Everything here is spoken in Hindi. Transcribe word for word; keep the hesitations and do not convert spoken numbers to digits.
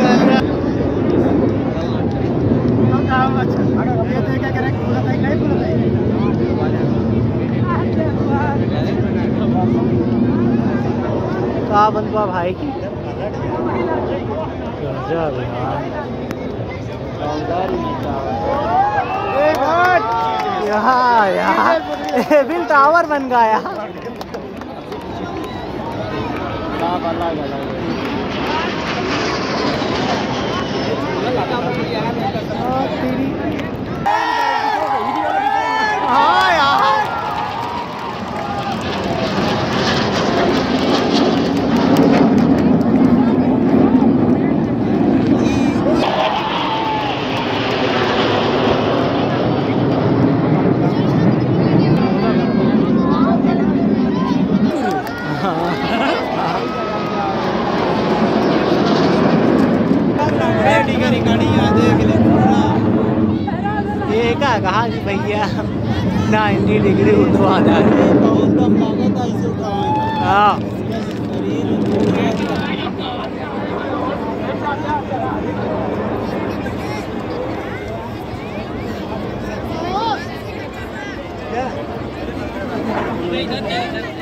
कहाँ बनवा भाई की यहाँ यार बिल टावर बन गया यार। हाँ यार ये क्या कहा जी भैया नाइन्टी डिग्री उर्दू आ जा रही है। हाँ